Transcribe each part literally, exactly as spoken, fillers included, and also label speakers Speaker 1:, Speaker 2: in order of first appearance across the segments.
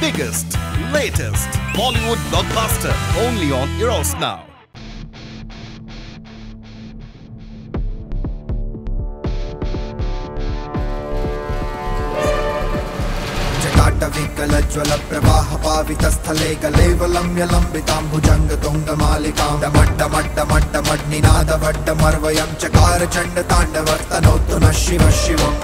Speaker 1: biggest, latest Bollywood blockbuster only on Eros Now.
Speaker 2: जटाटविकलज्वल प्रवाह पावितस्थले कलेवलम्य लम्बिताम्बुजङ्ग तुङ्गमालिकां डमड्डमड्डमड्डमड्निनादवड्डमर्वयं चकार चण्ड ताण्डवर्तनोत्तु नः शिवः शिवम्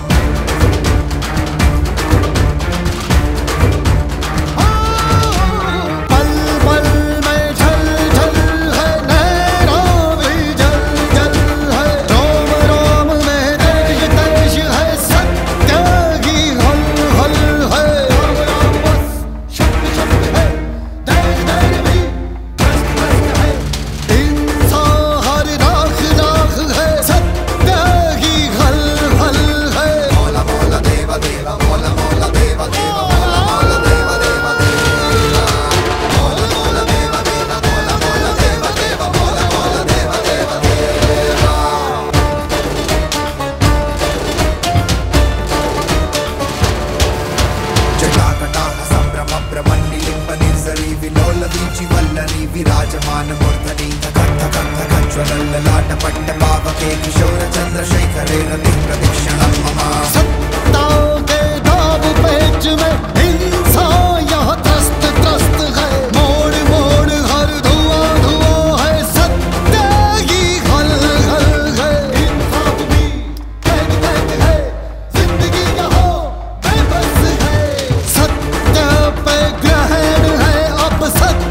Speaker 2: विराजमान मूर्धनि ज्वलल्ललाटपट्ट पावके किशोर चंद्रशेखरे रति प्रदक्षिणं मम सत्ता के दाव पेच में हिंसा यह त्रस्त त्रस्त है मोड़ मोड़ हर धुआं धुआं है सत्य ही हल हल है इंसाफ भी कैद कैद है जिंदगी यहाँ बेबस है सत्य पे ग्रहण है अब सत्य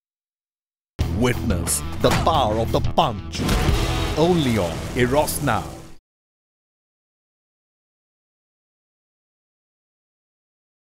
Speaker 1: Witness the power of the punch only on Eros Now.